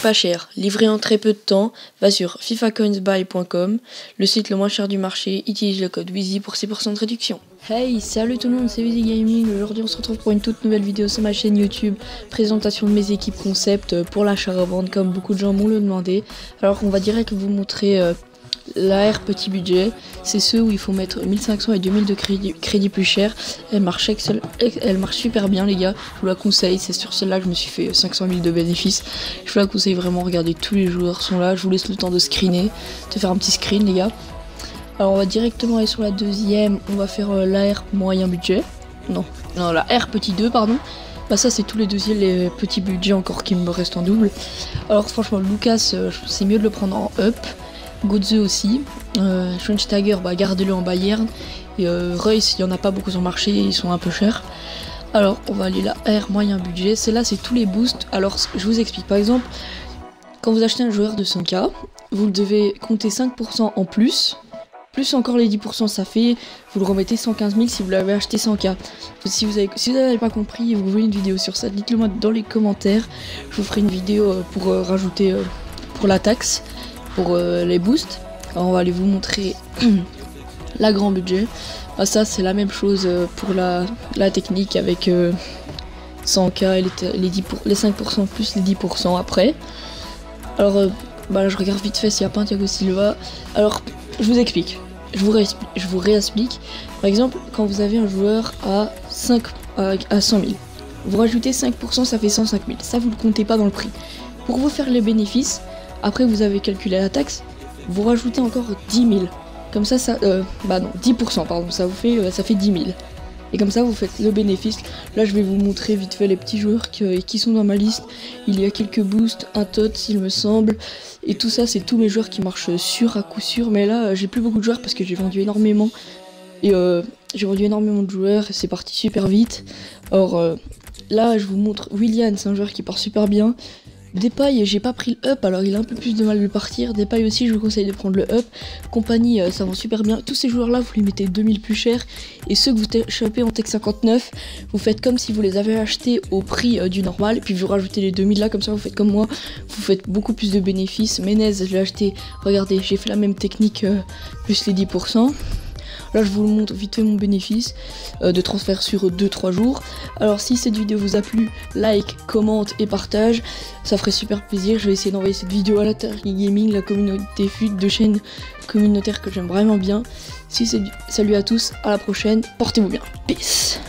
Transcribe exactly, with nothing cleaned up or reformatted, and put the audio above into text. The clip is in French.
FIFA cher, livré en très peu de temps, va sur fifa coins buy point com, le site le moins cher du marché, utilise le code Wheezy pour six pour cent de réduction. Hey, salut tout le monde, c'est Wheezy Gaming. Aujourd'hui on se retrouve pour une toute nouvelle vidéo sur ma chaîne YouTube, présentation de mes équipes concept pour l'achat-revente comme beaucoup de gens m'ont le demandé. Alors on va direct vous montrer euh, l'A R petit budget, c'est ceux où il faut mettre mille cinq cents et deux mille de crédit, crédit plus cher. Elle marche, excel, elle marche super bien les gars, je vous la conseille, c'est sur celle-là que je me suis fait cinq cent mille de bénéfices. Je vous la conseille vraiment, regardez, tous les joueurs sont là, je vous laisse le temps de screener, de faire un petit screen les gars. Alors on va directement aller sur la deuxième, on va faire euh, l'A R moyen budget, non, non la R petit deux pardon. Bah ça c'est tous les deuxièmes, les petits budgets encore qui me restent en double. Alors franchement Lucas, euh, c'est mieux de le prendre en up. Godze aussi, euh, Schweinsteiger, bah gardez-le en Bayern, et euh, Reus, il n'y en a pas beaucoup sur le marché, ils sont un peu chers. Alors on va aller là, R moyen budget, celle-là c'est tous les boosts. Alors je vous explique, par exemple, quand vous achetez un joueur de cent K, vous devez compter cinq pour cent en plus, plus encore les dix pour cent ça fait, vous le remettez cent quinze mille si vous l'avez acheté cent K. Si vous avez, si vous n'avez pas compris et vous voulez une vidéo sur ça, dites-le moi dans les commentaires, je vous ferai une vidéo pour euh, rajouter euh, pour la taxe. Pour euh, les boosts, alors on va aller vous montrer la grand budget. Ah, ça c'est la même chose euh, pour la, la technique avec euh, cent K et les, les, dix pour, les cinq pour cent plus les dix pour cent après. Alors euh, bah là, je regarde vite fait s'il n'y a pas un Thiago Silva. Alors je vous explique, je vous, réexplique, je vous réexplique. Par exemple quand vous avez un joueur à, cinq, à, à cent mille, vous rajoutez cinq pour cent, ça fait cent cinq mille, ça vous ne le comptez pas dans le prix. Pour vous faire les bénéfices, après vous avez calculé la taxe, vous rajoutez encore dix mille. Comme ça, ça euh, bah non, dix pour cent pardon, ça vous fait, euh, ça fait dix mille. Et comme ça vous faites le bénéfice. Là je vais vous montrer vite fait les petits joueurs qui, qui sont dans ma liste. Il y a quelques boosts, un tot s'il me semble. Et tout ça c'est tous mes joueurs qui marchent sûr à coup sûr. Mais là j'ai plus beaucoup de joueurs parce que j'ai vendu énormément. Et euh, j'ai vendu énormément de joueurs, c'est parti super vite. Alors euh, là je vous montre Willian, c'est un joueur qui part super bien. Depay, j'ai pas pris le up, alors il a un peu plus de mal de partir. Depay aussi, je vous conseille de prendre le up. Compagnie, euh, ça vend super bien. Tous ces joueurs là, vous les mettez deux mille plus cher. Et ceux que vous chopez en Tech cinquante-neuf, vous faites comme si vous les avez achetés au prix euh, du normal. Et puis vous rajoutez les deux mille là, comme ça vous faites comme moi. Vous faites beaucoup plus de bénéfices. Menez, je l'ai acheté, regardez, j'ai fait la même technique, euh, plus les dix pour cent. Là je vous montre vite fait mon bénéfice euh, de transfert sur deux trois jours. Alors si cette vidéo vous a plu, like, commente et partage, ça ferait super plaisir. Je vais essayer d'envoyer cette vidéo à la Terre Gaming, la communauté fluide de chaîne communautaire que j'aime vraiment bien. Si c'est... Salut à tous, à la prochaine, portez-vous bien, peace.